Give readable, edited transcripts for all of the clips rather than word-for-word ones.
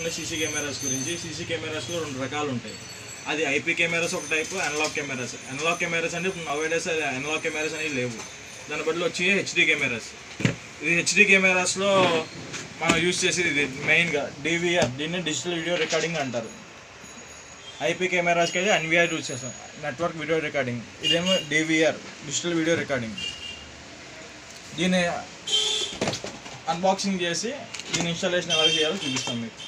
చూసుకుంటే CC cameras గురించి. CC కెమెరాస్లో 2 రకాలు ఉంటాయి. అది ఐపీ కెమెరాస్ ఒక type, analogue cameras. Analogue cameras అంటే ఇప్పుడు నవేడేస్ అనలాగ్ కెమెరాస్ అనేవి లేవు, దాని బదులు వచ్చి హెచ్డి కెమెరాస్. ఇది హెచ్డి కెమెరాస్లో మనం యూజ్ చేసేది ఇది మెయిన్గా డివిఆర్, దీన్ని డిజిటల్ వీడియో రికార్డింగ్ అంటారు. ఐపీ కెమెరాస్కి అయితే ఎన్విఆర్ యూజ్ చేస్తాం, నెట్వర్క్ వీడియో రికార్డింగ్. ఇదేమో డివిఆర్, డిజిటల్ వీడియో రికార్డింగ్. దీన్ని అన్బాక్సింగ్ చేసి దీని ఇన్స్టాలేషన్ ఎలా చేయాలో చూపిస్తాం మీకు.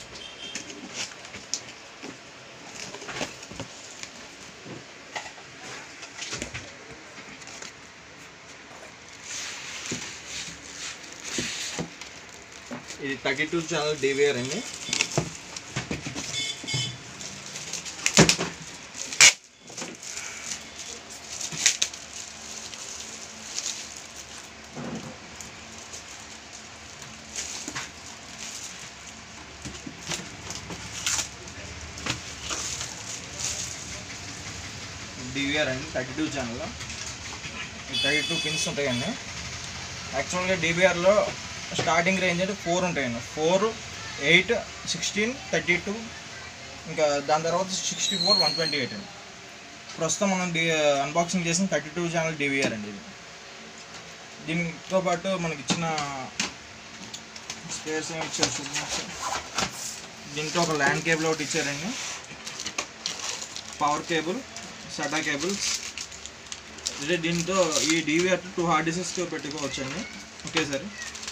ఇది 32 ఛానల్ డివిఆర్ అండి. డివిఆర్ అండి 32 ఛానల్, 32 పిన్స్ ఉంటాయండి. యాక్చువల్గా డివిఆర్లో స్టార్టింగ్ రేంజ్ అంటే 4 ఉంటాయండి. 4, 8, 16, 32, ఇంకా దాని తర్వాత 64, 128 అండి. ప్రస్తుతం మనం అన్బాక్సింగ్ చేసిన 32 ఛానల్ డివిఆర్ అండి ఇది. దీనితో పాటు మనకి ఇచ్చిన స్పేర్స్ ఏమి ఇచ్చారు, దీంట్లో ఒక ల్యాండ్ కేబుల్ ఒకటి ఇచ్చారండి, పవర్ కేబుల్, సడా కేబుల్స్. అంటే దీంతో ఈ డివిఆర్ 2 హార్డ్ డిస్క్స్ పెట్టుకోవచ్చు అండి ఒకేసారి.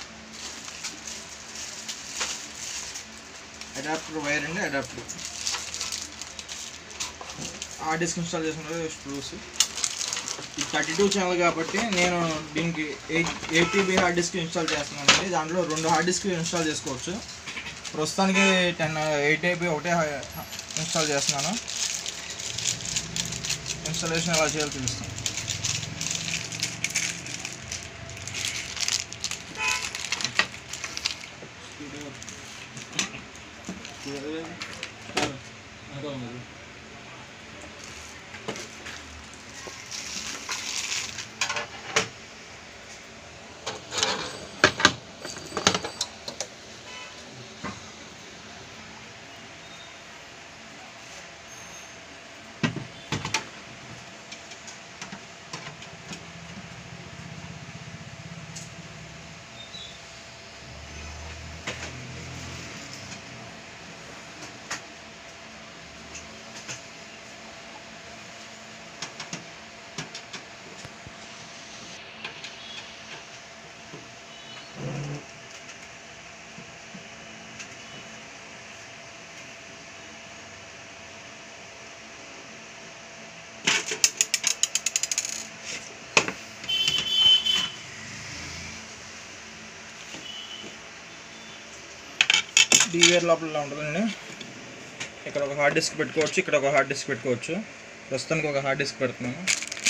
అడాప్టర్ వైర్ అండి, అడాప్టర్. హార్డ్ డిస్క్ ఇన్స్టాల్ చేసుకుంటే స్క్రూస్. ఇది 32 ఛానల్ కాబట్టి నేను దీనికి 8 TB హార్డ్ డిస్క్ ఇన్స్టాల్ చేస్తున్నానండి. దాంట్లో 2 హార్డ్ డిస్క్ ఇన్స్టాల్ చేసుకోవచ్చు. ప్రస్తుతానికి 8 TB ఒకటే ఇన్స్టాల్ చేస్తున్నాను. ఇన్స్టాలేషన్ ఎలా చేయాలో చూపిస్తాను. డివిఆర్ లోపల ఉంటుందండి. ఇక్కడ ఒక హార్డ్ డిస్క్ పెట్టుకోవచ్చు, ఇక్కడ ఒక హార్డ్ డిస్క్ పెట్టుకోవచ్చు. ప్రస్తుతానికి ఒక హార్డ్ డిస్క్ పెడుతున్నాను.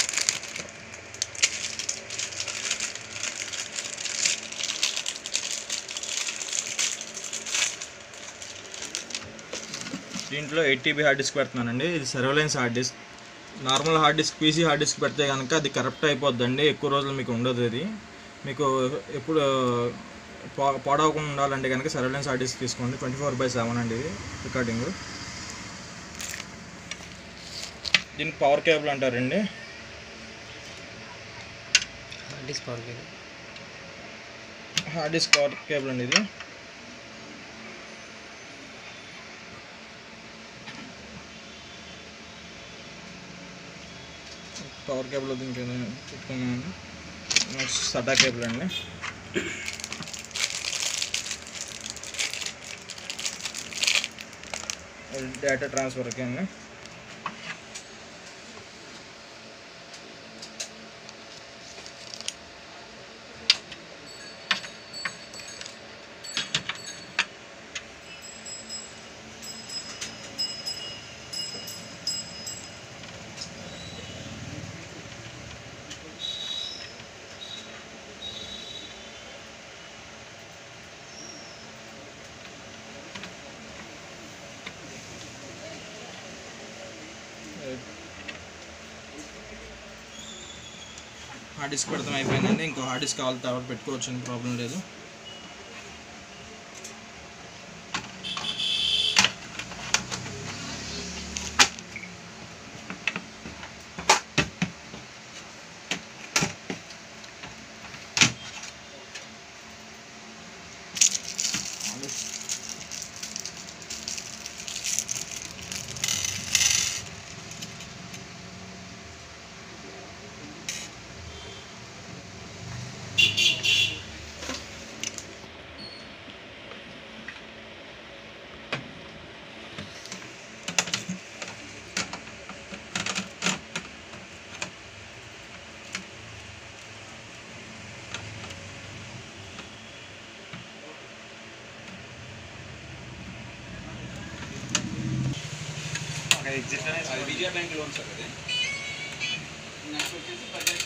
దీంట్లో 8 TB హార్డ్ డిస్క్ పెడుతున్నానండి. ఇది surveillance hard disk. Normal hard disk, PC hard disk పెడితే కనుక అది కరప్ట్ అయిపోద్దండి, ఎక్కువ రోజులు మీకు ఉండదు. ఇది మీకు ఎప్పుడు పాడవకుండా ఉండాలంటే కనుక సర్వేలెన్స్ హార్డ్ డిస్క్ తీసుకోండి. 24/7 అండి ఇది రికార్డింగ్. దీనికి పవర్ కేబుల్ అంటారండి. హార్డ్ డిస్క్ పవర్ కేబుల్ అండి ఇది. పవర్ కేబుల్ దీనికి పెట్టుకున్నాను. సడా కేబుల్ అండి. డేటా ట్రాన్స్ఫర్కి అండి. హార్డ్ డిస్క్ పెడతాం అయిపోయిందండి. ఇంకో హార్డ్ డిస్క్ కావాలి తర్వాత పెట్టుకోవచ్చు, ప్రాబ్లం లేదు. అక్కడ ఎగ్జిట్ అది విజయ బ్యాంక్ లోన్ సార్ అది. నెక్స్ట్ వచ్చేసి బజాజ్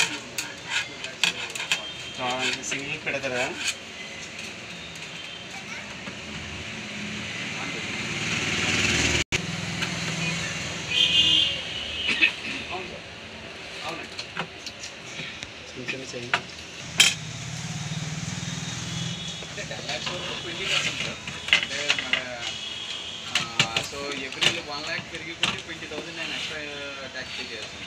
ఫైనాన్స్ సింగిల్ పెడతారా? అవును సార్, అవునండి. చిన్న చేయండి. అంటే 10 lakhs వరకు 20% సార్. అంటే మన సో ఎవ్రీ 1 lakh పెరిగిపోతే 20,000 నేను ఎక్స్ట్రా ట్యాక్స్ పే చేస్తాను.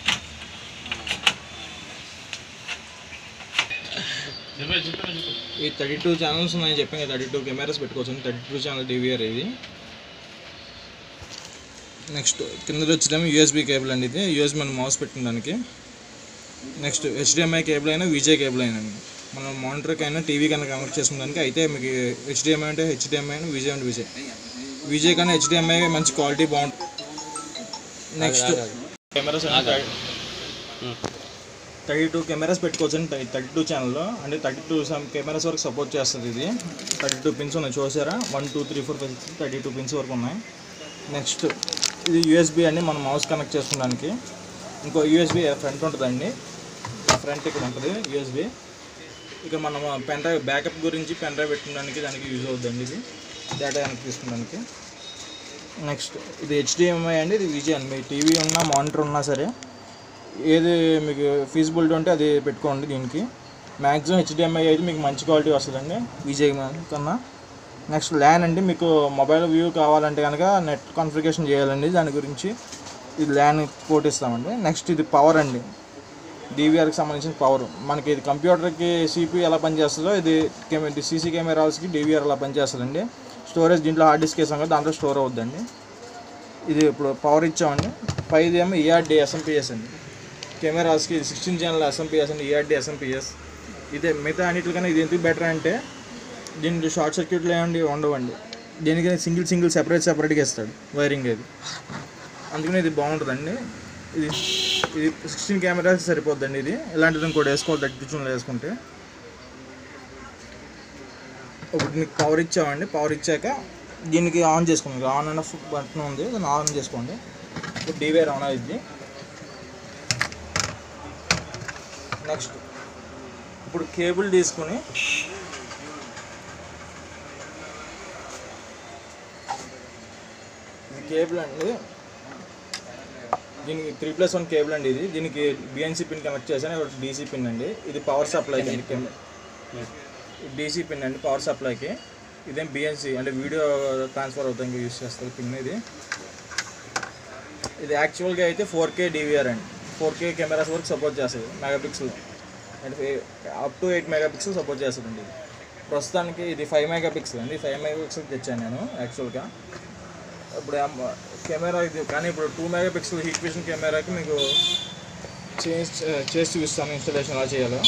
ఈ 32 ఛానల్స్ ఉన్నాయని చెప్పాను కదా, 32 కెమెరాస్ పెట్టుకోవచ్చు. 32 ఛానల్ డివిఆర్ ఇది. నెక్స్ట్ కింద వచ్చేదేమో యూఎస్బీ కేబుల్ అండి. ఇది యూఎస్బీ మనం మౌస్ పెట్టడానికి. నెక్స్ట్ హెచ్డిఎంఐ కేబుల్ అయినా విజే కేబుల్ అయినా మనం మానిటర్కి అయినా టీవీ కన్నా కనెక్ట్ చేసుకున్నానికి. అయితే మీకు హెచ్డిఎంఐ అంటే హెచ్డిఎంఐ అయినా విజే అంటే విజే కన్నా హెచ్డిఎంఐ మంచి క్వాలిటీ బాగుంటుంది. నెక్స్ట్ కెమెరాస్ 32 కెమెరాస్ పెట్టుకోవచ్చు అండి. 32 ఛానల్లో అంటే 32 కెమెరాస్ వరకు సపోర్ట్ చేస్తుంది. ఇది 32 పిన్స్ ఉన్నాయి చూసారా, 1 2 3 4 5 6 32 పిన్స్ వరకు ఉన్నాయి. నెక్స్ట్ ఇది యూఎస్బీ అండి, మనం మౌస్ కనెక్ట్ చేసుకోవడానికి. ఇంకో యూఎస్బీ ఫ్రంట్ ఉంటుందండి, ఫ్రంట్ ఇక్కడ ఉంటుంది యూఎస్బీ. ఇక మనం పెన్ డ్రైవ్ బ్యాకప్ గురించి పెన్ డ్రైవ్ పెట్టుకోవడానికి దానికి యూజ్ అవుతుందండి. ఇది డేటా కనెక్ట్ తీసుకోవడానికి. నెక్స్ట్ ఇది హెచ్డిఎంఐ అండి, ఇది విజే అండి. మీ టీవీ ఉన్నా మానిటర్ ఉన్నా సరే ఏది మీకు ఫీజిబిలిటీ ఉంటే అది పెట్టుకోండి. దీనికి మ్యాక్సిమం హెచ్డిఎంఐ అయితే మీకు మంచి క్వాలిటీ వస్తుందండి విజే కన్నా. నెక్స్ట్ ల్యాన్ అండి, మీకు మొబైల్ వ్యూ కావాలంటే కనుక నెట్ కాన్ఫిగరేషన్ చేయాలండి. దాని గురించి ఇది ల్యాన్ పోర్ట్ ఇస్తామండి. నెక్స్ట్ ఇది పవర్ అండి, డివిఆర్కి సంబంధించిన పవర్. మనకి ఇది కంప్యూటర్కి సిపి ఎలా పనిచేస్తుందో ఇది సీసీ కెమెరాస్కి డివిఆర్ అలా పనిచేస్తుందండి. స్టోరేజ్ దీంట్లో హార్డ్ డిస్క్ వేసాం కదా, దాంట్లో స్టోర్ అవుద్దండి. ఇది ఇప్పుడు పవర్ ఇచ్చామండి. పైది ఏమో ఈఆర్డి ఎస్ఎంపిఎస్ అండి. కెమెరాస్కి 16 ఛానల్ ఎస్ఎంపిఎస్ అండి, ఈఆర్డి ఎస్ఎంపిఎస్. ఇదే మిగతా అన్నిటికన్నా ఇది ఎందుకు బెటర్ అంటే దీనికి షార్ట్ సర్క్యూట్లు ఏమండి ఉండవండి. దీనికి సింగిల్ సెపరేట్గా ఇస్తాడు వైరింగ్. అది అందుకని ఇది బాగుంటుందండి. ఇది 16 కెమెరాస్ సరిపోద్దండి. ఇది ఇలాంటిది ఇంకోటి వేసుకోవాలి 32 వేసుకుంటే. ఇప్పుడు మీకు పవర్ ఇచ్చామండి. పవర్ ఇచ్చాక దీనికి ఆన్ చేసుకోండి. ఆన్ అండ్ ఆఫ్ బటన్ ఉంది, దాన్ని ఆన్ చేసుకోండి. ఇప్పుడు డివిఆర్ ఆన్ అవుద్ది. నెక్స్ట్ ఇప్పుడు కేబుల్ తీసుకుని ఇది కేబుల్ అండి, దీనికి 3+1 కేబుల్ అండి. ఇది దీనికి బిఎన్సి పిన్ కనెక్ట్ చేశాను. డీసీ పిన్ అండి. ఇది పవర్ సప్లై అండి, డీసీ పిన్ అండి పవర్ సప్లైకి. ఇదేం బిఎన్సి అంటే వీడియో ట్రాన్స్ఫర్ అవుతానికి యూజ్ చేస్తారు పిన్ ఇది. ఇది యాక్చువల్గా అయితే 4K డివిఆర్ అండి. 4K కెమెరాస్ వరకు సపోర్ట్ చేస్తుంది. మెగాపిక్సెల్ అంటే అప్ టు 8 మెగాపిక్సెల్ సపోర్ట్ చేస్తుందండి. ఇది ప్రస్తుతానికి ఇది 5 మెగాపిక్సెల్ అండి. 5 మెగాపిక్సెల్ తెచ్చాను నేను యాక్చువల్గా. ఇప్పుడు కెమెరా ఇది కానీ ఇప్పుడు 2 మెగాపిక్సెల్ హీట్ విజన్ కెమెరాకి మీకు చేసి చూపిస్తాను ఇన్స్టాలేషన్ ఎలా చేయాలో.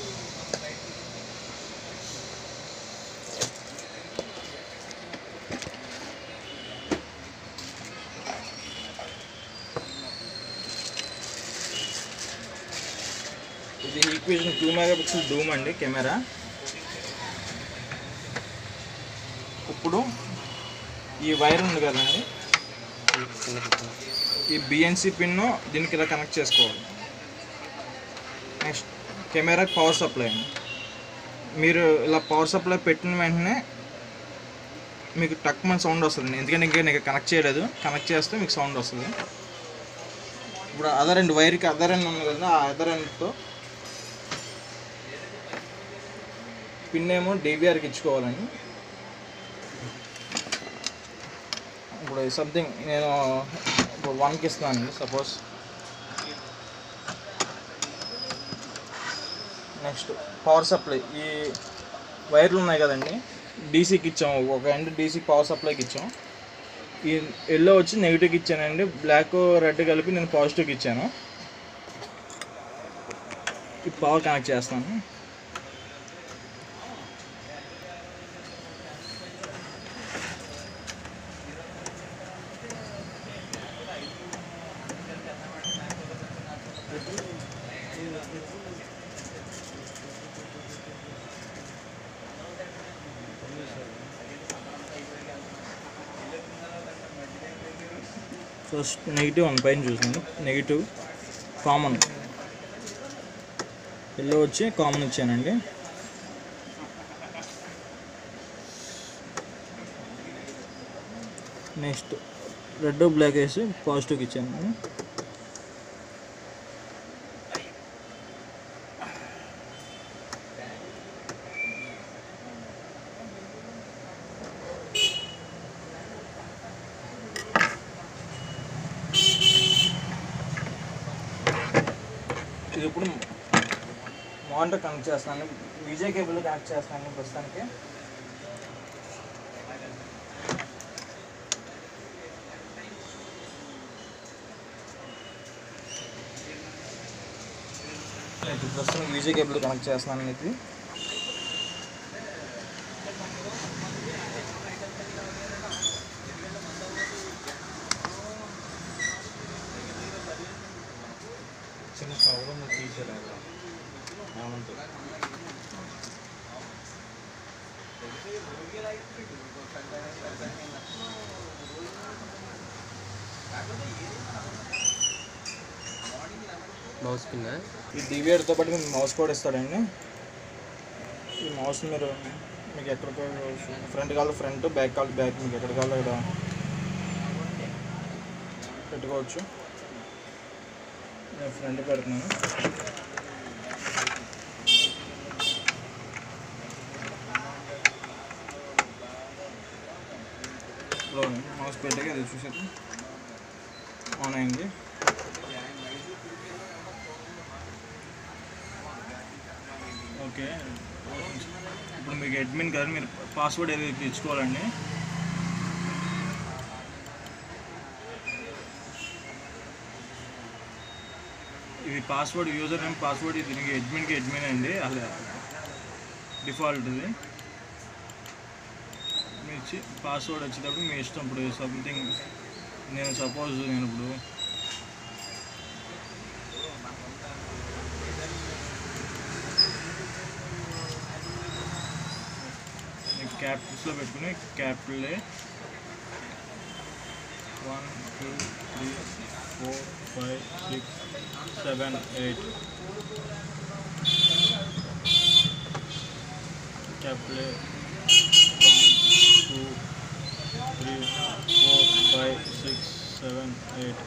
ఇది హీట్ విజన్ 2 మెగాపిక్సెల్ డూమ్ అండి కెమెరా. ఇప్పుడు ఈ వైర్ ఉంది కదండి, ఈ బిఎన్సి పిన్ను దీనికి ఇలా కనెక్ట్ చేసుకోవాలి. నెక్స్ట్ కెమెరాకి పవర్ సప్లై అండి. మీరు ఇలా పవర్ సప్లై పెట్టిన వెంటనే మీకు టక్మన్ సౌండ్ వస్తుంది. ఎందుకంటే ఇంకా నేను కనెక్ట్ చేయలేదు, కనెక్ట్ చేస్తే మీకు సౌండ్ వస్తుంది. ఇప్పుడు అదర్ ఎండ్ వైర్కి అదర్ ఎండ్ ఉంది కదా, ఆ అదర్ ఎండ్తో పిన్ ఏమో డివిఆర్కి ఇచ్చుకోవాలండి. ఇప్పుడు సంథింగ్ నేను ఇప్పుడు 1కి ఇస్తున్నానండి సపోజ్. నెక్స్ట్ పవర్ సప్లై ఈ వైర్లు ఉన్నాయి కదండి, డీసీకి ఇచ్చాము. ఒక ఎండ్ డీసీ పవర్ సప్లైకి ఇచ్చాము. ఈ ఎల్లో వచ్చి నెగిటివ్కి ఇచ్చానండి, బ్లాక్ రెడ్ కలిపి నేను పాజిటివ్కి ఇచ్చాను. ఈ పవర్ కనెక్ట్ చేస్తాను. ఫస్ట్ నెగిటివ్ వన్ పైన చూసాను, నెగిటివ్ కామన్ ఎల్లో వచ్చి కామన్ ఇచ్చానండి. నెక్స్ట్ రెడ్ బ్లాక్ వేసి పాజిటివ్కి ఇచ్చాను. ఇది ఇప్పుడు మానిటర్ కనెక్ట్ చేస్తాను, విజే కేబుల్ కనెక్ట్ చేస్తాను ప్రస్తుతానికి. ప్రస్తుతం విజే కేబుల్ కనెక్ట్ చేస్తున్నాను. ఇది చిన్న ప్రాబ్లం తీసేలాగా మౌస్ పిన్. ఈ డివిఆర్తో పాటు మీకు మౌస్ కూడా ఇస్తాడండి. ఈ మౌస్ మీరు మీకు ఎక్కడికో ఫ్రంట్ కావాలి ఫ్రంట్, బ్యాక్ కావాలి బ్యాక్, మీకు ఎక్కడ కావాలో ఇక్కడ పెట్టుకోవచ్చు. నేను ఫ్రంట్ పెడుతున్నాను. మౌస్ పెట్టాక అది చూసారు ఆన్ అయింది. ఓకే, ఇప్పుడు మీకు అడ్మిన్ కదా, మీరు పాస్వర్డ్ ఏదైతే ఇచ్చుకోవాలండి. ఇది పాస్వర్డ్, యూజర్ నేమ్ పాస్వర్డ్, ఇది దీనికి అడ్మిన్ అండి, అలా డిఫాల్ట్. ఇది మీ పాస్వర్డ్ వచ్చేటప్పుడు మీ ఇష్టం. ఇప్పుడు సంథింగ్ నేను సపోజ్ నేను ఇప్పుడు క్యాపిటల్స్లో పెట్టుకుని capital A 1 2 3 4 5 6 7 8 capital A 1 2 3 4 5 6 7 8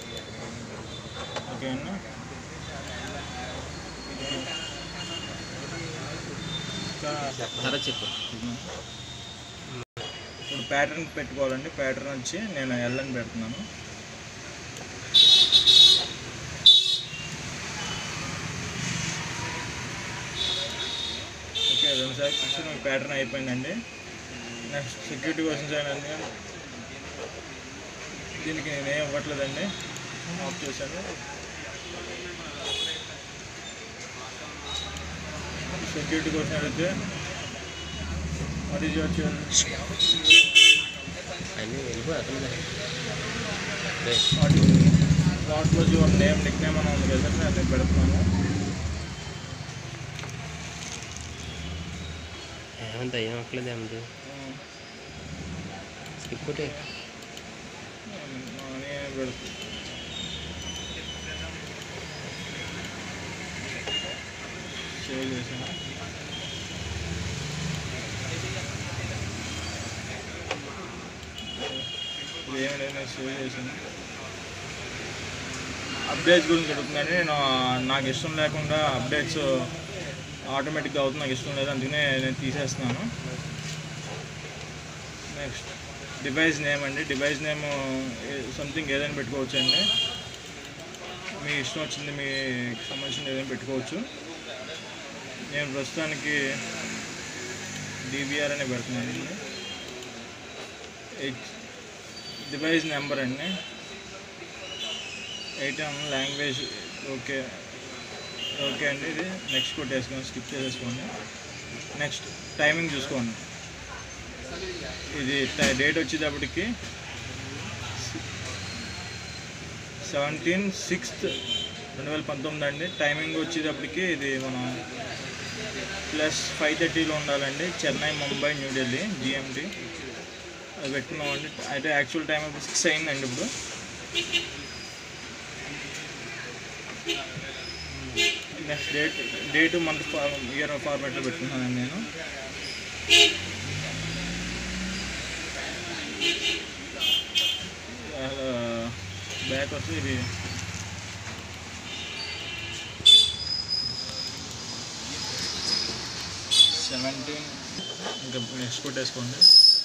okay అన్న. చెప్పు. ఇప్పుడు ప్యాటర్న్ పెట్టుకోవాలండి. ప్యాటర్న్ వచ్చి నేను L అని పెడుతున్నాను. ఓకే, రెండుసార్లు చూసి మీకు ప్యాటర్న్ అయిపోయిందండి. నెక్స్ట్ సెక్యూరిటీ క్వశ్చన్స్ అయినండి, దీనికి నేనేం ఇవ్వట్లేదండి, ఆఫ్ చేశాను. సెక్యూరిటీ క్వశ్చన్ అడిగితే what is your what was your name, nickname అని ఉంది కదా, నేను అది పెడుతున్నాను. ఏమంతా ఏం అక్కలేదు ఏమంది స్కిప్ నేనే పెడుతుంది. సేవ్ చేసాను. ఏమైనా సేవ్ చేసాను. అప్డేట్స్ గురించి అడుగుతుందని నేను నాకు ఇష్టం లేకుండా అప్డేట్స్ ఆటోమేటిక్గా అవుతుంది, నాకు ఇష్టం లేదు, అందుకనే నేను తీసేస్తున్నాను. నెక్స్ట్ డివైస్ నేమ్ అండి. డివైస్ నేమ్ సంథింగ్ ఏదైనా పెట్టుకోవచ్చు అండి, మీ ఇష్టం వచ్చింది, మీకు సంబంధించింది ఏదైనా పెట్టుకోవచ్చు. నేను ప్రస్తుతానికి DVR అనే పెడుతున్నాను అండి. డివైస్ నెంబర్ అండి 8 లాంగ్వేజ్ ఓకే ఓకే అండి. ఇది నెక్స్ట్ కొట్టేసుకోండి, స్కిప్ చేసేసుకోండి. నెక్స్ట్ టైమింగ్ చూసుకోండి. ఇది డేట్ వచ్చేటప్పటికి 17/6/2019 అండి. టైమింగ్ వచ్చేటప్పటికి ఇది మనం +5:30లో ఉండాలండి. చెన్నై, ముంబై, న్యూఢిల్లీ GMT అది పెట్టుకున్నామండి. అయితే యాక్చువల్ టైం ఇప్పుడు 6 అయిందండి. ఇప్పుడు నెక్స్ట్ డేట్ మంత్ ఇయర్ ఫార్మాట్లో పెట్టుకున్నానండి నేను. బ్యాక్ వచ్చి ఇది ఇంకా నెక్స్ట్ కొట్టేసుకోండి.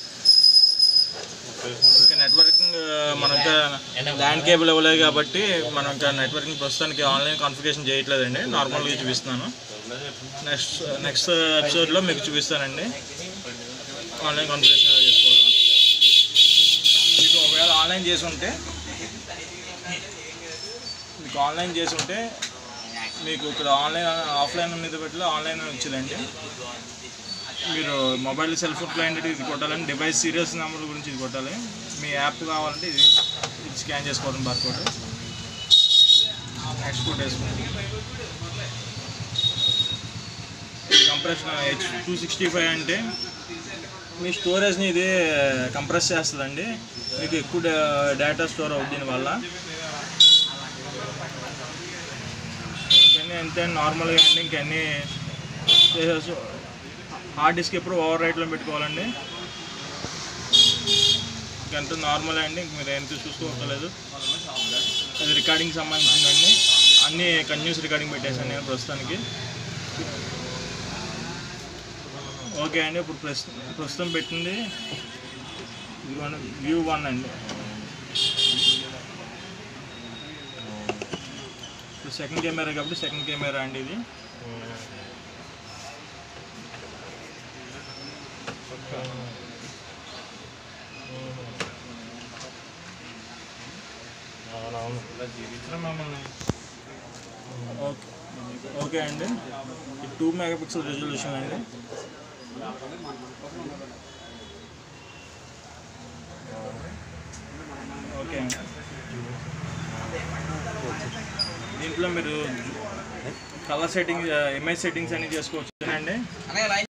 ఇంకా నెట్వర్కింగ్ మనం ఇంకా ల్యాండ్ కేబుల్ ఇవ్వలేదు కాబట్టి మనం ఇంకా నెట్వర్కింగ్ ప్రస్తుతానికి ఆన్లైన్ కాన్ఫిగరేషన్ చేయట్లేదండి, నార్మల్గా చూపిస్తున్నాను. నెక్స్ట్ ఎపిసోడ్లో మీకు చూపిస్తానండి ఆన్లైన్ కాన్ఫిగరేషన్ ఎలా చేసుకోవాలో. మీకు ఒకవేళ ఆన్లైన్ చేసి ఉంటే మీకు ఇక్కడ ఆఫ్లైన్ మీద పెట్టి ఆన్లైన్ వచ్చిందండి. మీరు మొబైల్ సెల్ ఫోన్ క్లయింట్ ఇది కొట్టాలని, డివైస్ సీరియస్ నెంబర్ గురించి ఇది కొట్టాలి. మీ యాప్ కావాలంటే ఇది స్కాన్ చేసుకోవడం బార్కోడ్ ఎక్స్పోర్ట్ వేసుకోండి. ఇది కంప్రెషన్ H265 అంటే మీ స్టోరేజ్ని ఇది కంప్రెస్ చేస్తుందండి, మీకు ఎక్కువ డేటా స్టోర్ అవుతుంది దీనివల్ల. ఇంకన్నీ అంతే నార్మల్గా అండి. ఇంకన్నీ హార్డ్ డిస్క్ ఎప్పుడు ఓవర్ రైట్లో పెట్టుకోవాలండి. ఇంకంతా నార్మల్ అండి, మీరు ఏం చూసుకోవట్లేదు. అది రికార్డింగ్ సంబంధించిందండి, అన్నీ కంటిన్యూస్ రికార్డింగ్ పెట్టేసాను నేను ప్రస్తుతానికి. ఓకే అండి, ఇప్పుడు ప్రస్తుతం పెట్టింది వ్యూ 1 అండి. ఇప్పుడు సెకండ్ కెమెరా కాబట్టి సెకండ్ కెమెరా అండి ఇది. ఓకే అండి, 2 మెగాపిక్సెల్ రెజల్యూషన్ అండి. ఓకే అండి, దీంట్లో మీరు కలర్ సెట్టింగ్, ఇమేజ్ సెట్టింగ్స్ అన్నీ చేసుకోవచ్చు అండి.